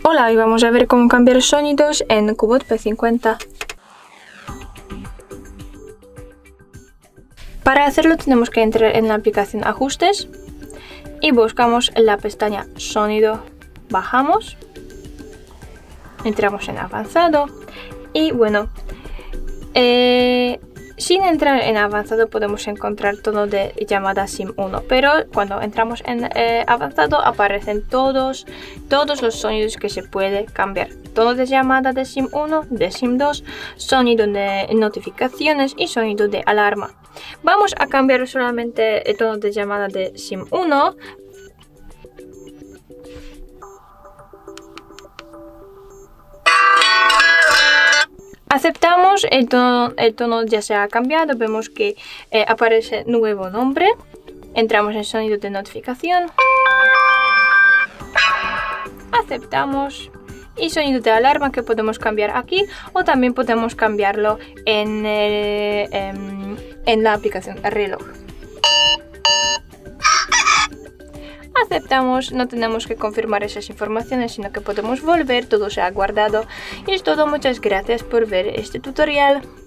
Hola, hoy vamos a ver cómo cambiar sonidos en Qbot P50. Para hacerlo tenemos que entrar en la aplicación Ajustes y buscamos la pestaña Sonido, bajamos, entramos en Avanzado y bueno, sin entrar en Avanzado podemos encontrar tono de llamada SIM1, pero cuando entramos en Avanzado aparecen todos los sonidos que se puede cambiar. Tono de llamada de SIM1, de SIM2, sonido de notificaciones y sonido de alarma. Vamos a cambiar solamente el tono de llamada de SIM1. Aceptamos, el tono ya se ha cambiado, vemos que aparece nuevo nombre, entramos en sonido de notificación, aceptamos y sonido de alarma que podemos cambiar aquí o también podemos cambiarlo en la aplicación reloj. Aceptamos, no tenemos que confirmar esas informaciones, sino que podemos volver, todo se ha guardado. Y es todo, muchas gracias por ver este tutorial.